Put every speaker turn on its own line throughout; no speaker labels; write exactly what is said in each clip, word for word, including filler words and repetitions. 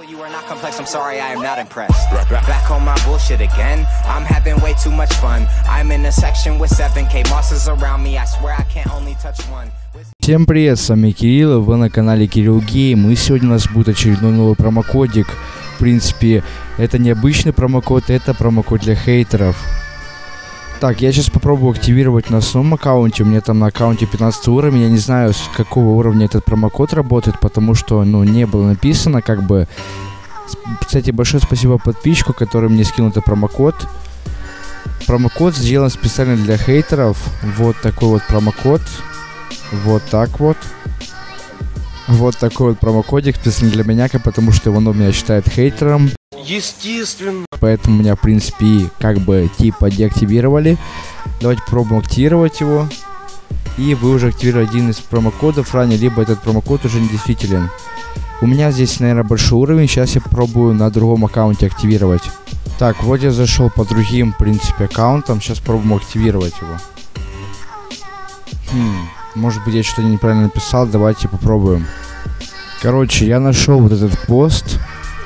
You are not complex, I'm sorry, I am not impressed. Back on my bullshit again. I'm having way too much fun. I'm in a section with seven K monsters around me. I swear I can't only touch one.
Всем привет, с вами Кирилл, и вы на канале Кирилл Гейм, и сегодня у нас будет очередной новый промокодик. В принципе, это не обычный промокод, это промокод для хейтеров. Так, я сейчас попробую активировать на основном аккаунте, у меня там на аккаунте пятнадцатый уровень, я не знаю, с какого уровня этот промокод работает, потому что, ну, не было написано, как бы. Кстати, большое спасибо подписчику, который мне скинул этот промокод. Промокод сделан специально для хейтеров, вот такой вот промокод, вот так вот. Вот такой вот промокодик специально для меня, потому что он меня считает хейтером.
Естественно.
Поэтому меня, в принципе, как бы типа деактивировали. Давайте попробуем активировать его. И вы уже активировали один из промокодов ранее, либо этот промокод уже не действителен. У меня здесь, наверное, большой уровень. Сейчас я попробую на другом аккаунте активировать. Так, вот я зашел по другим, в принципе, аккаунтам. Сейчас попробуем активировать его. Хм, может быть, я что-то неправильно написал. Давайте попробуем. Короче, я нашел вот этот пост.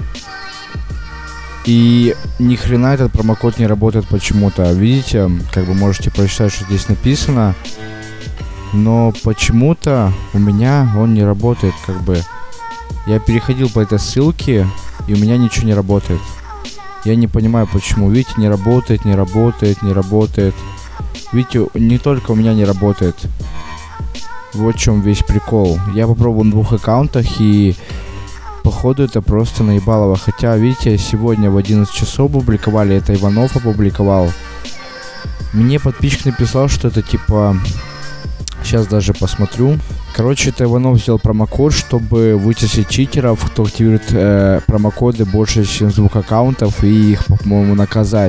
И ни хрена этот промокод не работает почему-то. Видите, как бы можете прочитать, что здесь написано. Но почему-то у меня он не работает, как бы. Я переходил по этой ссылке, и у меня ничего не работает. Я не понимаю, почему. Видите, не работает, не работает, не работает. Видите, не только у меня не работает. Вот в чем весь прикол. Я попробовал на двух аккаунтах, и походу это просто наебалово. Хотя, видите, сегодня в одиннадцать часов опубликовали, это Иванов опубликовал. Мне подписчик написал, что это типа... Сейчас даже посмотрю. Короче, это Иванов сделал промокод, чтобы вычислить читеров, кто активирует э, промокоды больше, чем с двух аккаунтов, и их, по-моему, наказать.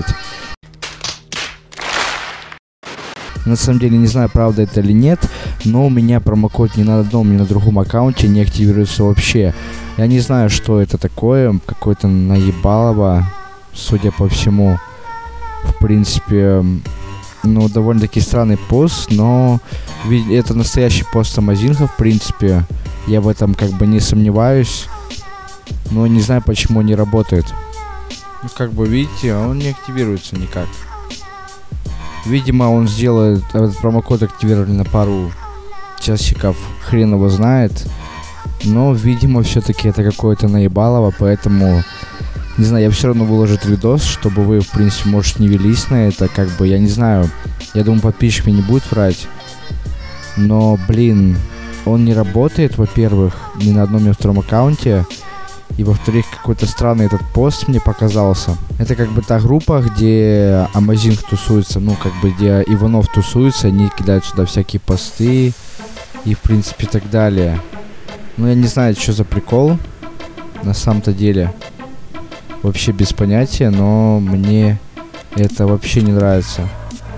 На самом деле, не знаю, правда это или нет, но у меня промокод ни на одном, ни на другом аккаунте не активируется вообще. Я не знаю, что это такое, какое-то наебалово, судя по всему. В принципе, ну, довольно-таки странный пост, но это настоящий пост Амазинга, в принципе. Я в этом как бы не сомневаюсь, но не знаю, почему не работает. Ну, как бы, видите, он не активируется никак. Видимо, он сделает этот промокод активировали на пару часиков, хрен его знает. Но, видимо, все-таки это какое-то наебалово, поэтому, не знаю, я все равно выложу видос, чтобы вы, в принципе, может, не велись на это, как бы, я не знаю. Я думаю, подписчик мне не будет врать. Но, блин, он не работает, во-первых, ни на одном, ни на втором аккаунте. И, во-вторых, какой-то странный этот пост мне показался. Это как бы та группа, где Амазинг тусуется, ну, как бы, где Иванов тусуется, они кидают сюда всякие посты и, в принципе, так далее. Ну, я не знаю, что за прикол, на самом-то деле. Вообще без понятия, но мне это вообще не нравится.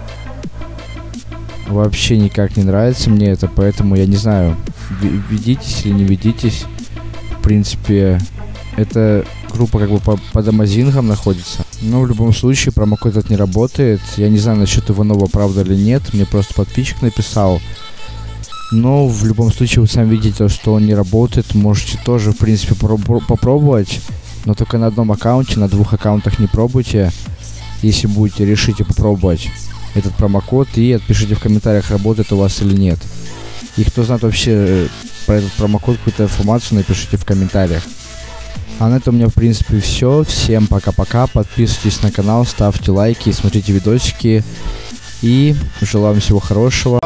Вообще никак не нравится мне это, поэтому я не знаю, ведитесь или не ведитесь. В принципе, эта группа как бы по, под Амазингом находится. Но в любом случае промокод этот не работает. Я не знаю насчет Иванова, правда или нет. Мне просто подписчик написал. Но в любом случае вы сами видите, что он не работает. Можете тоже, в принципе, попробовать. Но только на одном аккаунте, на двух аккаунтах не пробуйте. Если будете, решите попробовать этот промокод. И отпишите в комментариях, работает у вас или нет. И кто знает вообще про этот промокод, какую-то информацию, напишите в комментариях. А на этом у меня, в принципе, все. Всем пока-пока. Подписывайтесь на канал, ставьте лайки, смотрите видосики. И желаю вам всего хорошего.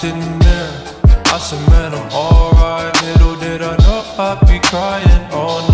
I said, man, I'm alright. Little did I know I'd be crying all night.